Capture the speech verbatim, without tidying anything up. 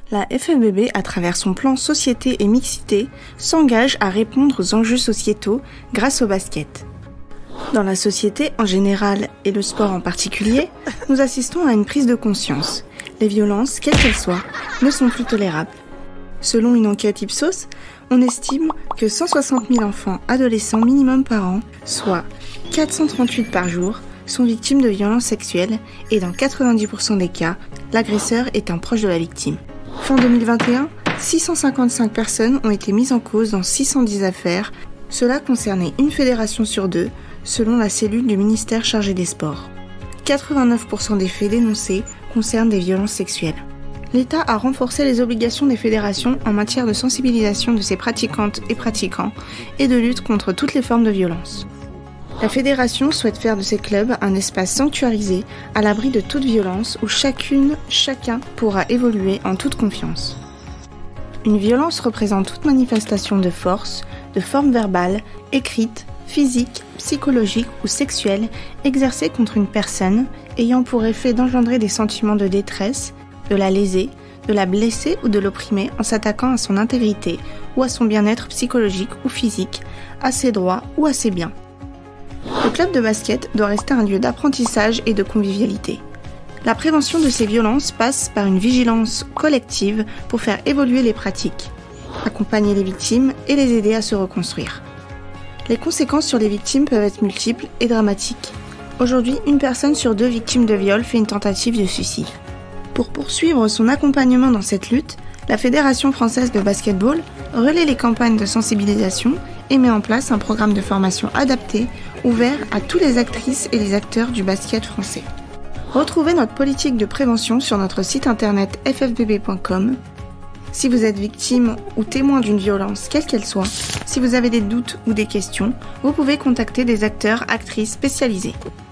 La F F B B, à travers son plan Société et Mixité, s'engage à répondre aux enjeux sociétaux grâce au basket. Dans la société en général et le sport en particulier, nous assistons à une prise de conscience. Les violences, quelles qu'elles soient, ne sont plus tolérables. Selon une enquête Ipsos, on estime que cent soixante mille enfants adolescents minimum par an, soit quatre cent trente-huit par jour, sont victimes de violences sexuelles et dans quatre-vingt-dix pour cent des cas, l'agresseur est un proche de la victime. Fin deux mille vingt et un, six cent cinquante-cinq personnes ont été mises en cause dans six cent dix affaires. Cela concernait une fédération sur deux, selon la cellule du ministère chargé des sports. quatre-vingt-neuf pour cent des faits dénoncés concernent des violences sexuelles. L'État a renforcé les obligations des fédérations en matière de sensibilisation de ses pratiquantes et pratiquants et de lutte contre toutes les formes de violence. La fédération souhaite faire de ces clubs un espace sanctuarisé, à l'abri de toute violence, où chacune, chacun pourra évoluer en toute confiance. Une violence représente toute manifestation de force, de forme verbale, écrite, physique, psychologique ou sexuelle exercée contre une personne ayant pour effet d'engendrer des sentiments de détresse, de la léser, de la blesser ou de l'opprimer en s'attaquant à son intégrité ou à son bien-être psychologique ou physique, à ses droits ou à ses biens. Le club de basket doit rester un lieu d'apprentissage et de convivialité. La prévention de ces violences passe par une vigilance collective pour faire évoluer les pratiques, accompagner les victimes et les aider à se reconstruire. Les conséquences sur les victimes peuvent être multiples et dramatiques. Aujourd'hui, une personne sur deux victimes de viol fait une tentative de suicide. Pour poursuivre son accompagnement dans cette lutte, la Fédération française de basketball relaie les campagnes de sensibilisation et met en place un programme de formation adapté, ouvert à tous les actrices et les acteurs du basket français. Retrouvez notre politique de prévention sur notre site internet f f b b point com. Si vous êtes victime ou témoin d'une violence, quelle qu'elle soit, si vous avez des doutes ou des questions, vous pouvez contacter des acteurs, actrices spécialisés.